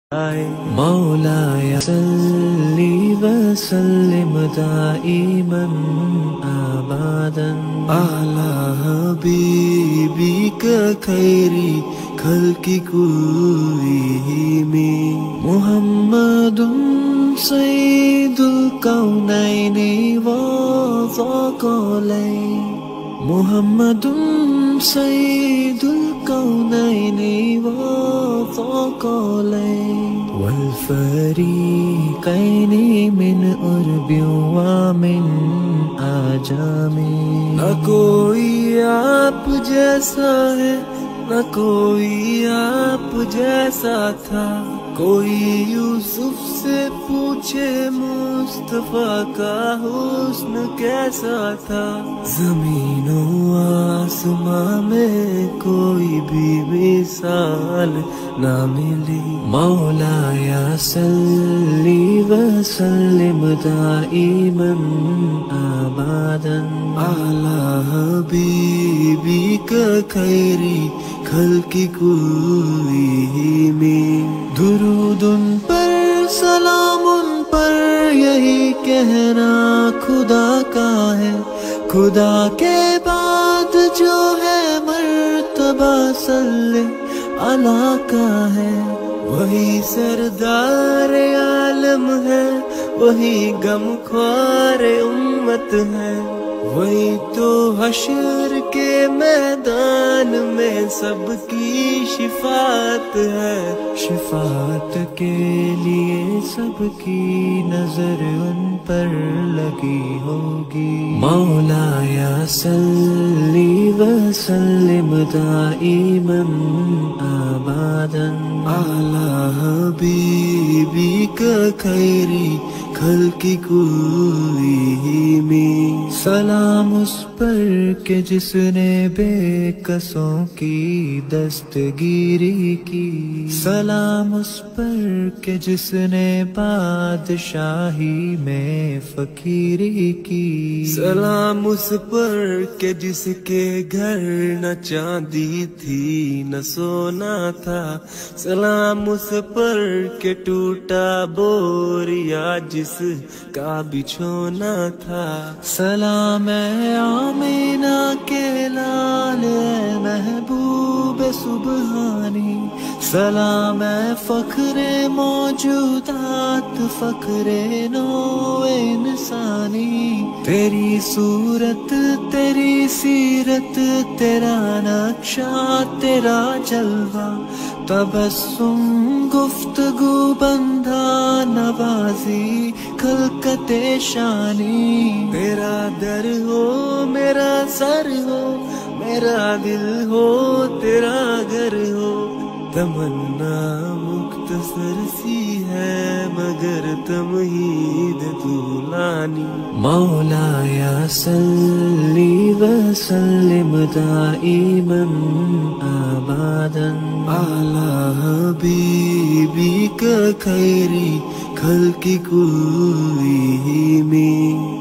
مولا یا صلی و سلم دائما ابدا على حبيبك خير خلق كلهم محمد سید الکونین والثقلین محمد سید الکونین والثقلین والفریقین من عرب ومن عجم نہ کوئی آپ جیسا ہے نہ کوئی آپ جیسا تھا کوئی یوسف سے پوچھے مصطفیٰ کا حسن کیسا تھا زمین و آسماں میں کوئی بھی مثال نہ ملی مولا یا صلی و سلم دائما ابدا على حبيبك خير خلق كلهم درود ان پر سلام ان پر یہی کہنا خدا کا ہے خدا کے بعد جو ہے مرتبہ صلی اللہ کا ہے وہی سردار عالم ہے وہی غم خوار امت ہے وہی تو حشر کے میدان میں سب کی شفاعت ہے شفاعت کے لیے سب کی نظر ان پر لگی ہوگی مولا یا صلی و سلم دائما ابدا على حبيبك خير خلق كلهم سلام اس پر کہ جس نے بے کسوں کی دستگیری کی سلام اس پر کہ جس نے بادشاہی میں فقیری کی سلام اس پر کہ جس کے گھر نہ چاندی تھی نہ سونا تھا سلام اس پر کہ ٹوٹا بوریا جس کا بچھونا تھا سلام اے آمینہ کے لال اے محبوب سبحانی سلام اے فخر موجودات فخر نو انسانی تیری صورت تیری سیرت تیرا نقشہ تیرا جلوہ تبسم گفتگو بندھا نوازی خلقت شانی تیرا در ہو میرا سر ہو میرا دل ہو تیرا گھر ہو تمنا مختصر سی ہے مگر تمہید طولانی مولا یا صلی و سلم دائما ابدا على حبيبك خير خلق كلهم